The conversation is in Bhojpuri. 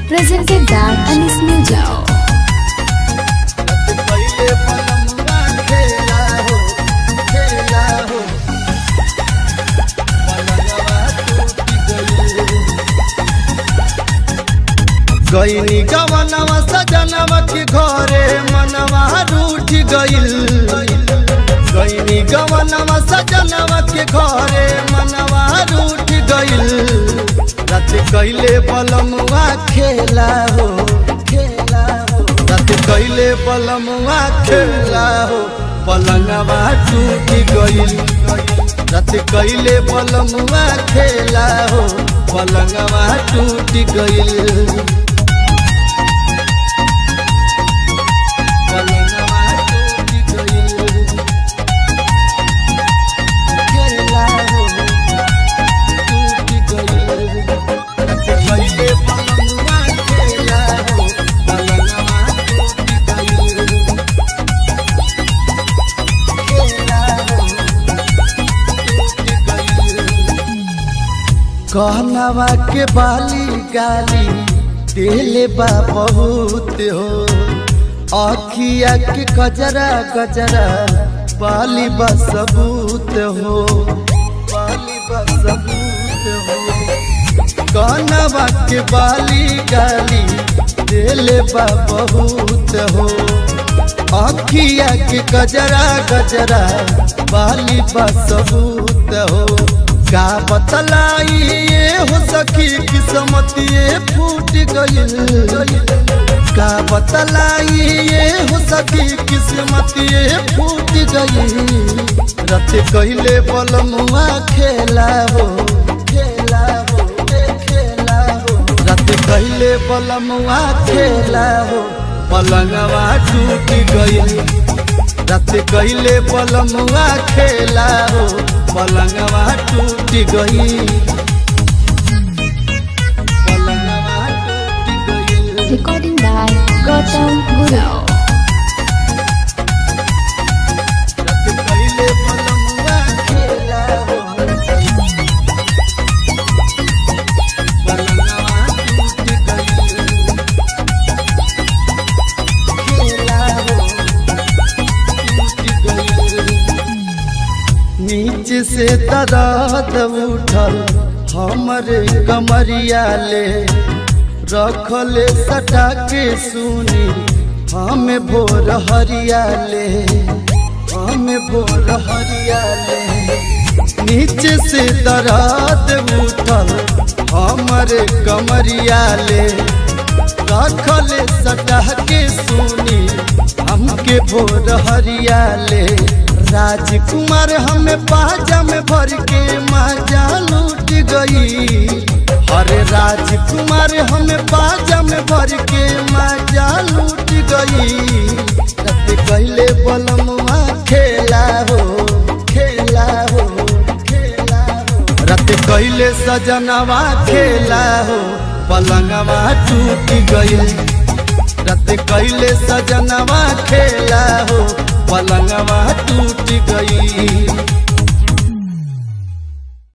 Presented by Anis Music. गईनी गवनवा सजनवा के घरे मनवा रूठ गइल। गईनी गवनवा सजनवा के घरे मनवा रूठ गइल। रात कैले बलमुआ खेला हो खेला हो। रात कैले बलमुआ खेला हो पलंगवा टूट गइल। रात कैले बलमुआ खेला हो पलंगवा टूट गइल। कहनवा के बाली गाली दिले बा बहुत हो। आखिया के गजरा गजरा बाली बा सबूत हो। बाली बा सबूत हो। कहनवा के बाली गाली दिले बा बहुत हो। आखिया के गजरा गजरा बाली बा सबूत हो। का बतलाई ये हो सखी किस्मतिए फूट गइल। का बतलाई ये हो सखी किस्मतिए फूट गइल। रात कैले बलमुआ खेला हो खेला हो खेला हो। रात कैले बलमुआ खेला हो पलंगवा टूट गइल। रात कैले बलमुआ खेला हो पलंगवा टूट गई। पलंगवा टूट गई। Recording by Gautam Guru. रात कैले बलमुआ खेला हो पलंगवा टूट गई। खेला हो टूट गई। नीचे से दर्द उठल हमरे कमरिया ले रखले सटा के सुनी हमें भोर हरिया ले हमें भोर हरिया ले। नीचे से दर्द उठल हमरे कमरिया ले रखले सटा के सुनी हमके भोर हरिया ले। राजकुमार हमें बाजा में भर के मजा लूट गई। अरे राजकुमार हमें बाजा में भर के मजा लूट गई। रात कैले बलमुआ खेला हो खेला हो खेला हो। रात कैले सजनवा खेला हो पलंगवा टूट गई। रात कैले सजनवा खेला हो पलंगवा टूट गई।